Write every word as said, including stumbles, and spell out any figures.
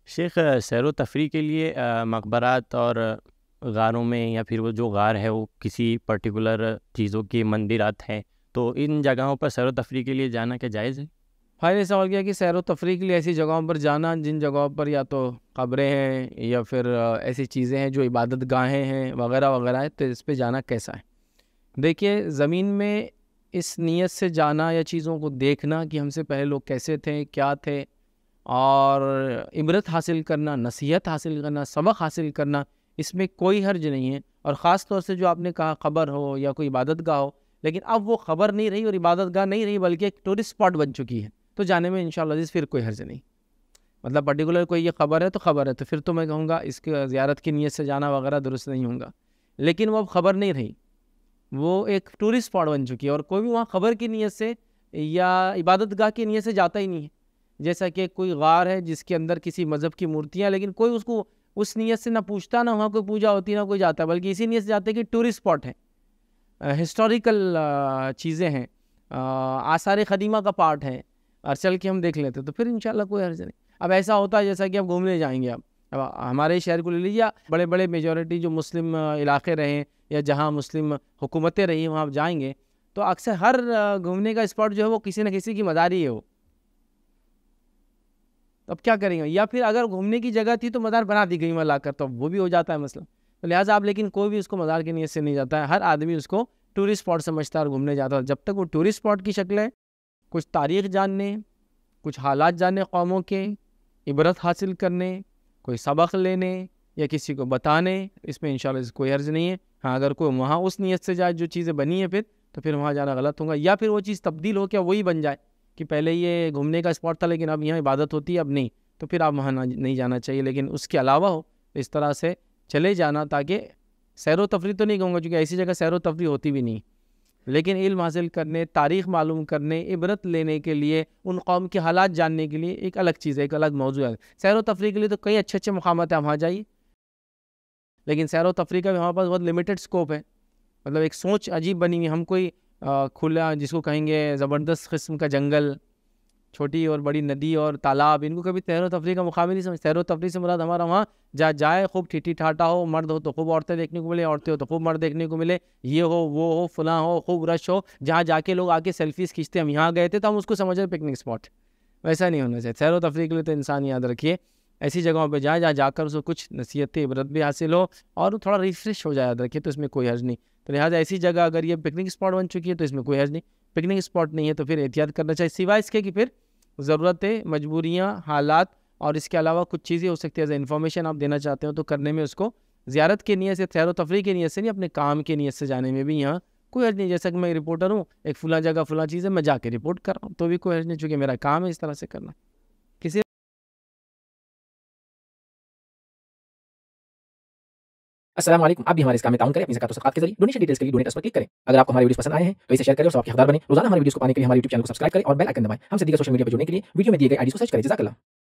शेख सैर व तफरी के लिए अ, मकबरात और गारों में या फिर वो जो गार है वो किसी पर्टिकुलर चीज़ों के मंदिरात हैं, तो इन जगहों पर सैर व तफरी के लिए जाना क्या जायज़ है? भाई ने सवाल किया कि सैर व तफरी के लिए ऐसी जगहों पर जाना जिन जगहों पर या तो कब्रें हैं या फिर अ, ऐसी चीज़ें हैं जो इबादत गाहें हैं वगैरह वगैरह है, तो इस पे जाना कैसा है। देखिए, ज़मीन में इस नीयत से जाना या चीज़ों को देखना कि हमसे पहले लोग कैसे थे, क्या थे, और इबरत हासिल करना, नसीहत हासिल करना, सबक हासिल करना, इसमें कोई हर्ज नहीं है। और ख़ास तौर से जो आपने कहा ख़बर हो या कोई इबादत गाह हो, लेकिन अब वो ख़बर नहीं रही और इबादत गाह नहीं रही बल्कि एक टूरिस्ट स्पॉट बन चुकी है, तो जाने में इंशाअल्लाह फिर कोई हर्ज नहीं। मतलब पर्टिकुलर कोई ये ख़बर है तो ख़बर है, तो फिर तो मैं कहूँगा इसके ज़ियारत की नीयत से जाना वगैरह दुरुस्त नहीं होगा। लेकिन वो अब ख़बर नहीं रही, वो एक टूरिस्ट स्पॉट बन चुकी है और कोई भी वहाँ ख़बर की नीयत से या इबादत गाह की नीयत से जाता ही नहीं है। जैसा कि कोई गार है जिसके अंदर किसी मज़हब की मूर्तियाँ, लेकिन कोई उसको उस नीयत से ना पूछता, ना वहाँ कोई पूजा होती, ना कोई जाता, बल्कि इसी नीयत से जाते कि टूरिस्ट स्पॉट है, हिस्टोरिकल चीज़ें हैं, आसार क़दीमा का पार्ट है और चल के हम देख लेते, तो फिर इंशाल्लाह कोई हर्ज नहीं। अब ऐसा होता है जैसा कि आप घूमने जाएंगे, आप अब हमारे शहर को ले लीजिए, बड़े बड़े मेजॉरिटी जो मुस्लिम इलाके रहे या जहाँ मुस्लिम हुकूमतें रही, वहाँ आप जाएंगे तो अक्सर हर घूमने का स्पॉट जो है वो किसी न किसी की मज़ार ही है वो। अब क्या करेंगे, या फिर अगर घूमने की जगह थी तो मज़ार बना दी गई वहाँ लाकर, तो वो भी हो जाता है मसला। तो लिहाजा आप, लेकिन कोई भी उसको मज़ार की नीयत से नहीं जाता है, हर आदमी उसको टूरिस्ट स्पॉट समझता है और घूमने जाता है। जब तक वो टूरिस्ट स्पॉट की शक्ल है, कुछ तारीख़ जानने, कुछ हालात जानने कौमों के, इबरत हासिल करने, कोई सबक लेने या किसी को बताने, इसमें इंशाल्लाह कोई हर्ज नहीं है। हाँ, अगर कोई वहाँ उस नीयत से जाए जो चीज़ें बनी है फिर तो फिर वहाँ जाना गलत होगा, या फिर वो चीज़ तब्दील हो क्या वही बन जाए कि पहले ये घूमने का स्पॉट था लेकिन अब यहाँ इबादत होती है, अब नहीं, तो फिर आप वहाँ नहीं जाना चाहिए। लेकिन उसके अलावा हो तो इस तरह से चले जाना, ताकि सैर व तफरी तो नहीं कहूँगा क्योंकि ऐसी जगह सैर व तफरी होती भी नहीं, लेकिन इल्म हासिल करने, तारीख़ मालूम करने, इबरत लेने के लिए, उन कौम के हालात जानने के लिए एक अलग चीज़ है, एक अलग मौजू है। सैर व तफरी के लिए तो कई अच्छे अच्छे मकामात हैं, वहाँ जाइए, लेकिन सैर व तफरी का भी हमारे पास बहुत लिमिटेड स्कोप है। मतलब एक सोच अजीब बनी हुई, हम कोई आ, खुला जिसको कहेंगे ज़बरदस्त किस्म का जंगल, छोटी और बड़ी नदी और तालाब, इनको कभी सैर व तफरी का मुकाम नहीं समझ। सैर व तफरी से मुराद हमारा वहाँ जा जाए, खूब ठीठी ठाटा हो, मर्द हो तो खूब औरतें देखने को मिले, औरतें हो तो खूब मर्द देखने को मिले, ये हो वो हो फलां हो, खूब रश हो, जहाँ जाके लोग आके सेल्फीज़ खींचते, हम यहाँ गए थे तो हम उसको समझ रहे पिकनिक स्पॉट। वैसा नहीं होना चाहिए। सैर व तफरी के लिए तो इंसान याद रखिए ऐसी जगहों पे जाए जहाँ जाकर उसको कुछ नसीहत इबरत भी हासिल हो और थोड़ा रिफ्रेश हो जाए, याद रखिए, तो इसमें कोई हर्ज नहीं। तो लिहाजा ऐसी जगह अगर ये पिकनिक स्पॉट बन चुकी है तो इसमें कोई हर्ज नहीं। पिकनिक स्पॉट नहीं है तो फिर एहतियात करना चाहिए, सिवाय इसके कि फिर ज़रूरतें, मजबूरियाँ, हालात और इसके अलावा कुछ चीज़ें हो सकती है एज इन्फॉर्मेशन आप देना चाहते हो तो करने में उसको ज़ियारत की नीयत से, सैर व तफरी की नीयत से नहीं, अपने काम की नीयत से जाने में भी यहाँ कोई हर्ज नहीं। जैसा कि मैं रिपोर्टर हूँ, एक फुला जगह फुला चीज़ है, मैं जाके रिपोर्ट कर रहा हूँ तो भी कोई हर्ज नहीं, चूँकि मेरा काम है इस तरह से करना। किसी अस्सलाम वालेकुम। आप भी हमारे इस काम में ताउन करें अपनी ज़कात व सदक़ात के जरिए। डोनेशन डिटेल्स के लिए डोनेट पर क्लिक करें। अगर आपको हमारे वीडियोस पसंद आए हैं तो इसे शेयर करें और सबके हकदार बने। रोजाना हमारे वीडियोस को पाने के लिए हमारे यूट्यूब चैनल को सब्सक्राइब करें और बेल आइकन दबाएं। हमसे दीगर सोशल मीडिया पर जुड़ने के लिए वीडियो में दिए गए आईडी को सर्च करें। जज़ाकल्लाह।